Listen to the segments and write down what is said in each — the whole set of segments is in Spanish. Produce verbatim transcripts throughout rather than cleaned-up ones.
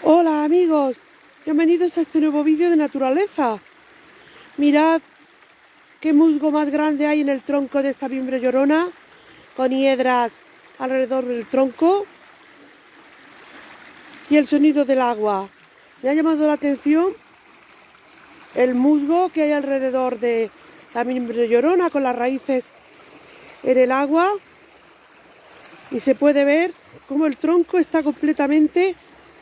Hola amigos, bienvenidos a este nuevo vídeo de naturaleza. Mirad qué musgo más grande hay en el tronco de esta mimbre llorona, con hiedras alrededor del tronco y el sonido del agua. Me ha llamado la atención el musgo que hay alrededor de la mimbre llorona, con las raíces en el agua, y se puede ver cómo el tronco está completamente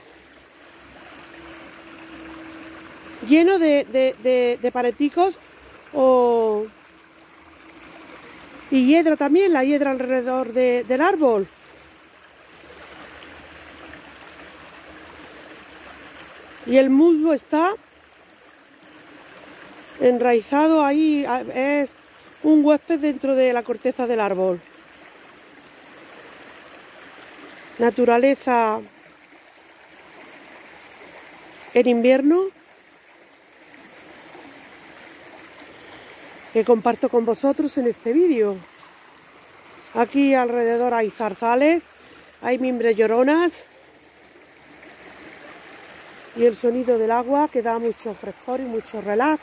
lleno de, de, de, de pareticos o, y hiedra también, la hiedra alrededor de, del árbol. Y el musgo está enraizado ahí, es un huésped dentro de la corteza del árbol. Naturaleza en invierno, que comparto con vosotros en este vídeo. Aquí alrededor hay zarzales, hay mimbres lloronas y el sonido del agua que da mucho frescor y mucho relax.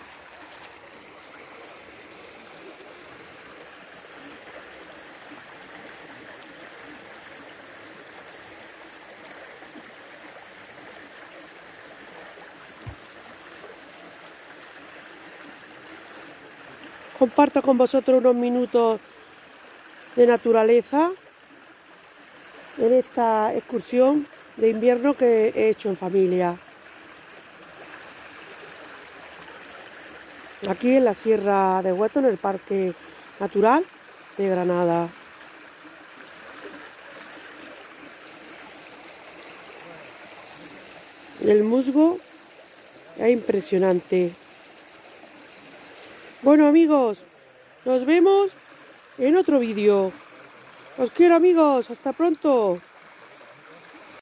Comparto con vosotros unos minutos de naturaleza en esta excursión de invierno que he hecho en familia. Aquí en la Sierra de Hueto, en el Parque Natural de Granada. El musgo es impresionante. Bueno amigos, nos vemos en otro vídeo. Os quiero amigos, hasta pronto.